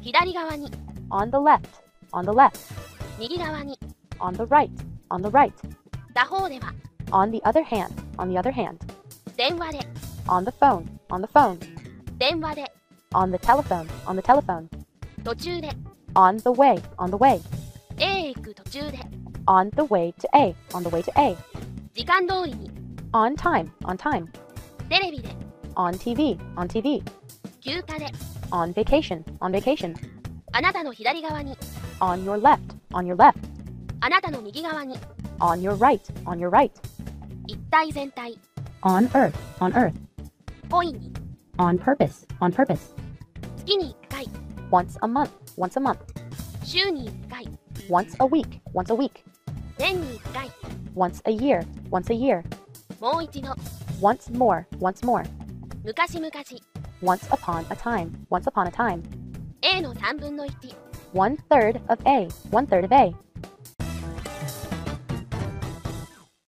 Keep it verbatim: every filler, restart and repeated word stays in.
左側に On the left. On the left. 右側に On the right. On the right. 他方では On the other hand. On the other hand. 電話で On the phone. On the phone. 電話で On the telephone. On the telephone. 途中で On the way. On the way. A へ行く途中で On the way to A. On the way to A. 時間通りに On time. On time. テレビで On T V. On T V. 休暇で On vacation. On vacation. あなたの左側に On your left. On your left. あなたの右側に On your right. On your right. 一体全体 On earth. On earth. 故意に On purpose. On purpose. 月にいっかい Once a month. Once a month. 週にいっかい Once a week. Once a week. 年にいっかい Once a year. Once a year. もう一度 Once more. Once more. 昔々 Once upon a time. Once upon a time. A のさんぶんのいち One third of A. One third of A.